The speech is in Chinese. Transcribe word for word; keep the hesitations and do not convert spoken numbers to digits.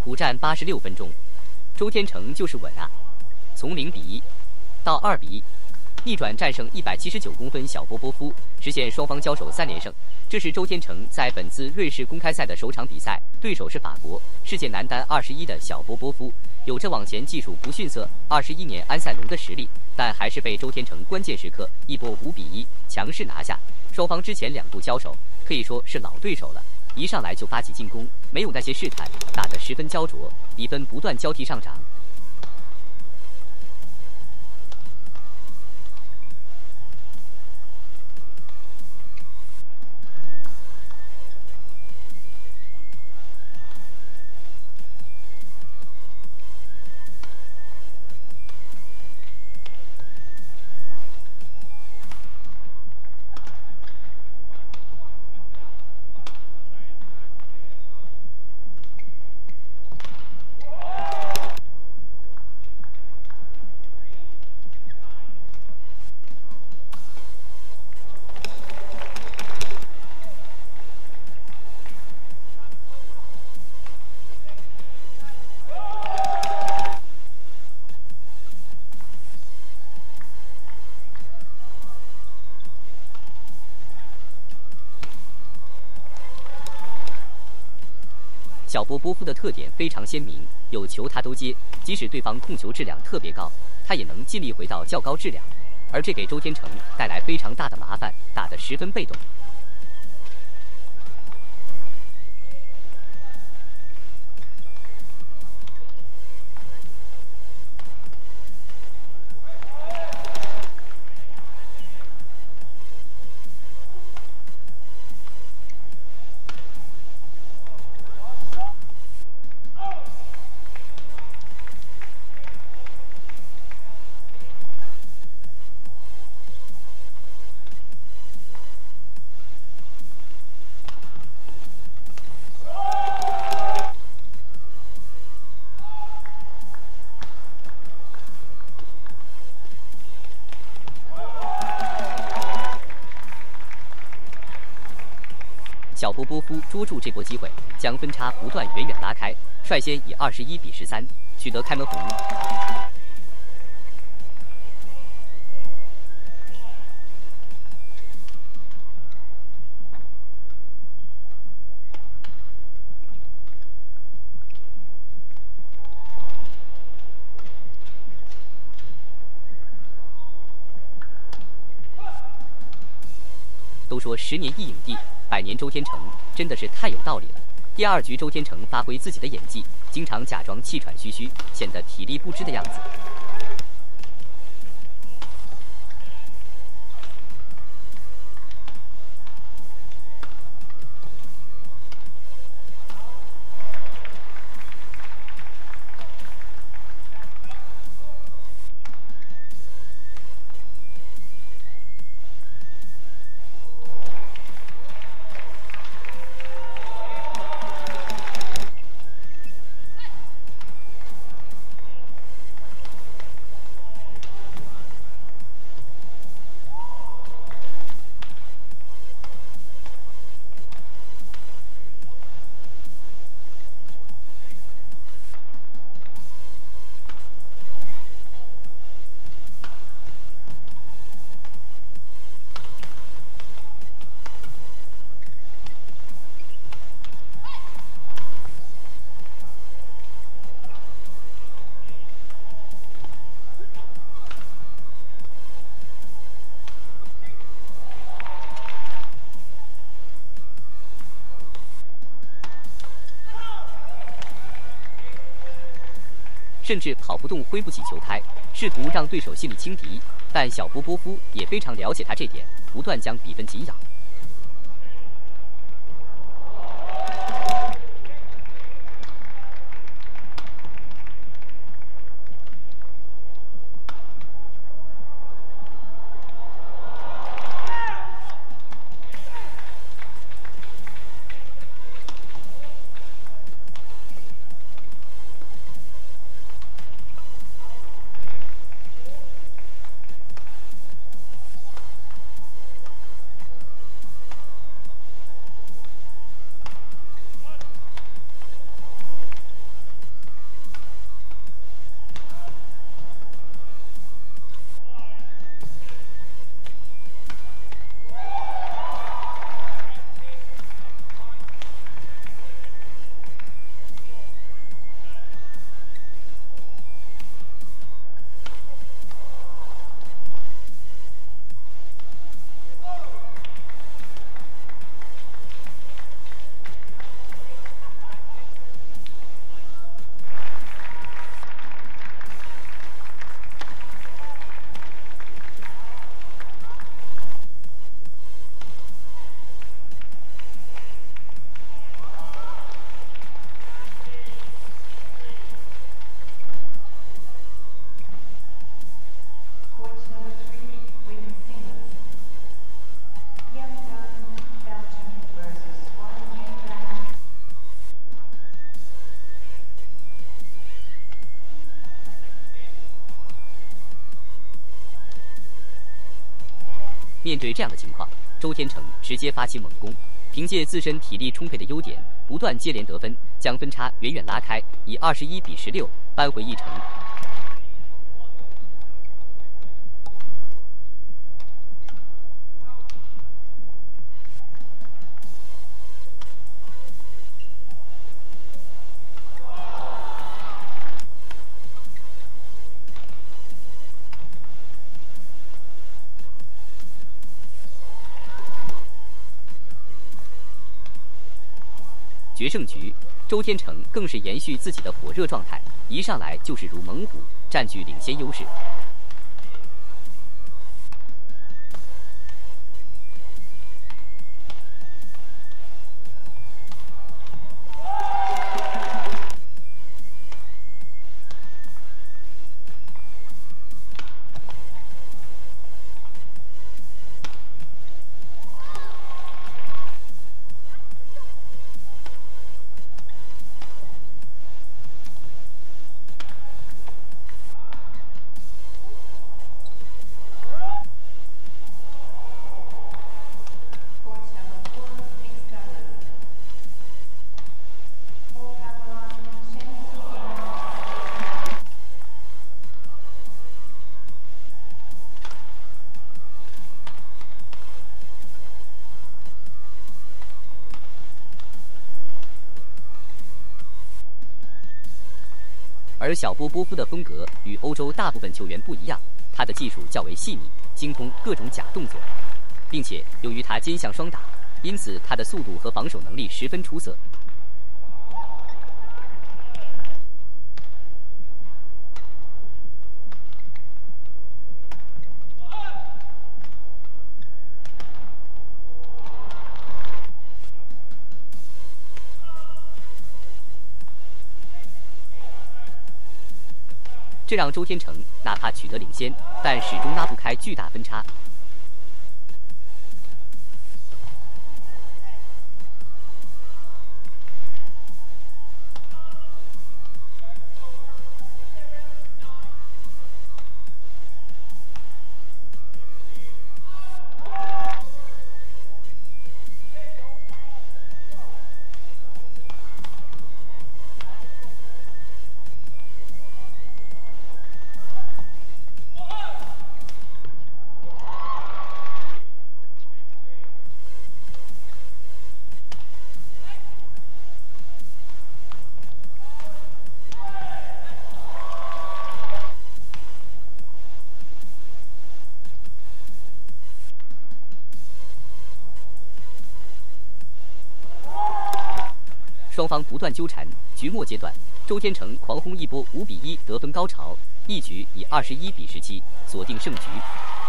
苦战八十六分钟，周天成就是稳啊！从零比一到二比一，逆转战胜一百七十九公分小波波夫，实现双方交手三连胜。这是周天成在本次瑞士公开赛的首场比赛，对手是法国世界男单二十一的小波波夫，有着往前技术不逊色二十一年安塞龙的实力，但还是被周天成关键时刻一波五比一强势拿下。双方之前两度交手可以说是老对手了，一上来就发起进攻，没有那些试探，打得十分焦灼，比分不断交替上涨。小波波夫的特点非常鲜明，有球他都接，即使对方控球质量特别高，他也能尽力回到较高质量，而这给周天成带来非常大的麻烦，打得十分被动。小波波夫捉住这波机会，将分差不断远远拉开，率先以二十一比十三取得开门红。都说十年一影帝，百年周天成，真的是太有道理了。第二局，周天成发挥自己的演技，经常假装气喘吁吁，显得体力不支的样子。甚至跑不动、挥不起球拍，试图让对手心里轻敌。但小波波夫也非常了解他这点，不断将比分紧咬。 面对这样的情况，周天成直接发起猛攻，凭借自身体力充沛的优点，不断接连得分，将分差远远拉开，以二十一比十六扳回一城。决胜局，周天成更是延续自己的火热状态，一上来就是如猛虎，占据领先优势。而小波波夫的风格与欧洲大部分球员不一样，他的技术较为细腻，精通各种假动作，并且由于他肩项双打，因此他的速度和防守能力十分出色。这让周天成哪怕取得领先，但始终拉不开巨大分差。双方不断纠缠，局末阶段，周天成狂轰一波五比一得分高潮，一局以二十一比十七锁定胜局。